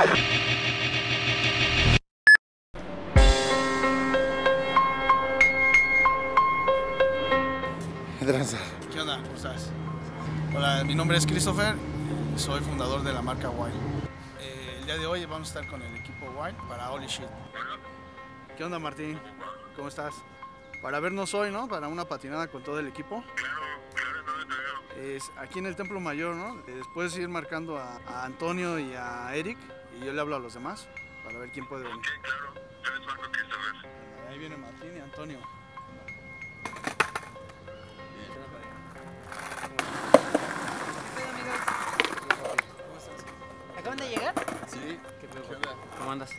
¿Qué onda? ¿Cómo estás? Hola, mi nombre es Christopher, soy fundador de la marca Wild. El día de hoy vamos a estar con el equipo Wild para Holy Shit. ¿Qué onda, Martín? ¿Cómo estás? Para vernos hoy, ¿no? Para una patinada con todo el equipo. Claro, ¿dónde te veo? Es aquí en el Templo Mayor, ¿no? Después ir marcando a Antonio y a Eric y yo le hablo a los demás para ver quién puede venir. Ok, claro, yo les marco Christopher. Ahí viene Martín y Antonio. ¿Acaban de llegar? Sí, ¿Qué pedo? ¿Cómo andas?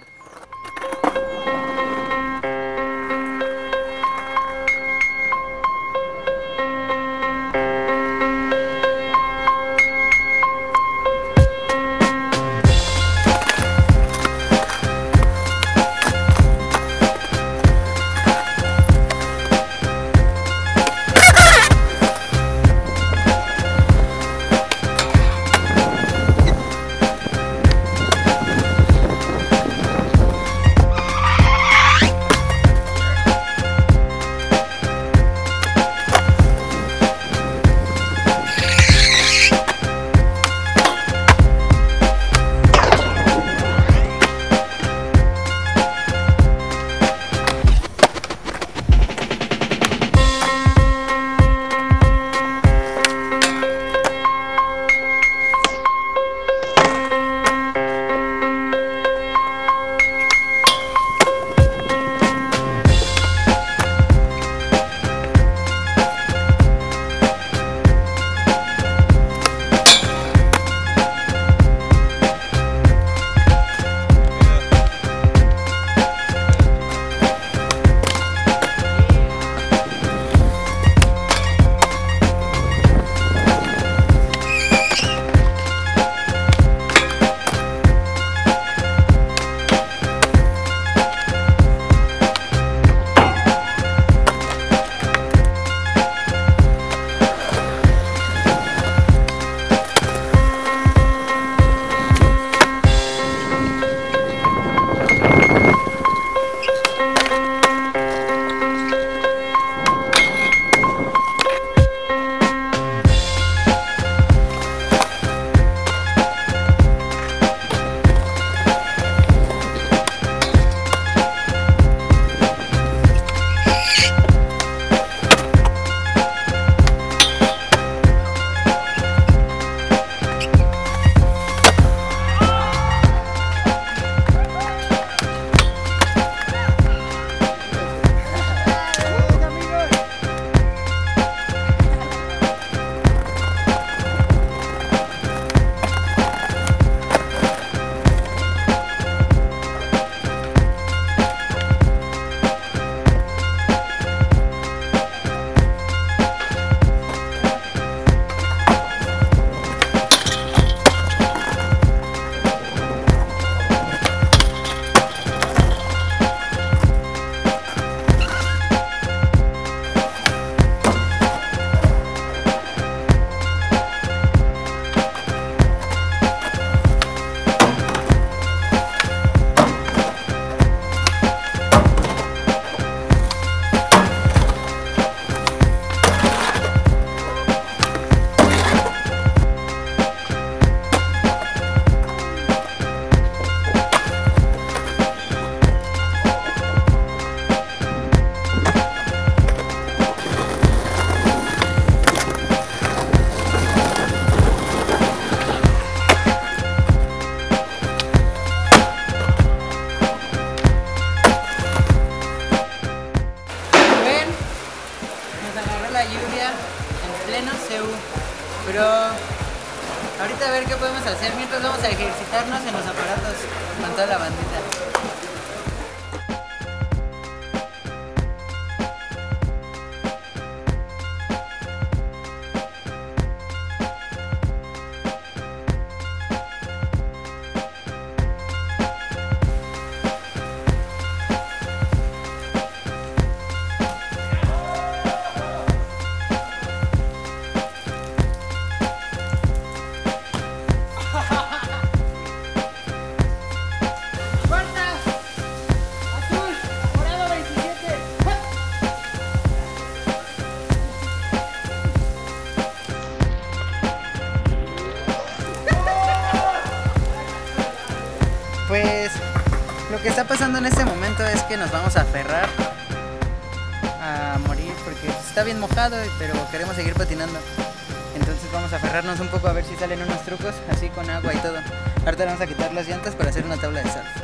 Pero ahorita a ver qué podemos hacer mientras vamos a ejercitarnos en los aparatos con toda la bandita. que está pasando en este momento es que nos vamos a aferrar a morir porque está bien mojado, pero queremos seguir patinando. Entonces vamos a aferrarnos un poco a ver si salen unos trucos así con agua y todo. Ahorita le vamos a quitar las llantas para hacer una tabla de surf.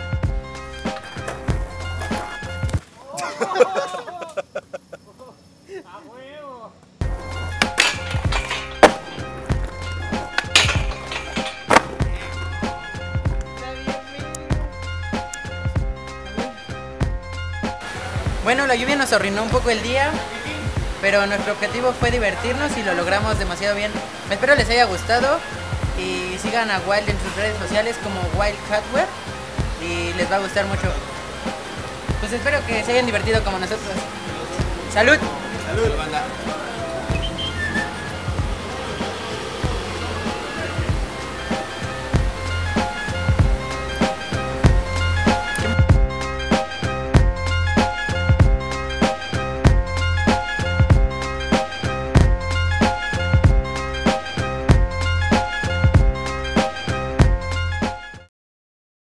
Bueno, la lluvia nos arruinó un poco el día, pero nuestro objetivo fue divertirnos y lo logramos demasiado bien. Espero les haya gustado y sigan a Wild en sus redes sociales como Wild Hardware y les va a gustar mucho. Pues espero que se hayan divertido como nosotros. ¡Salud! ¡Salud, banda!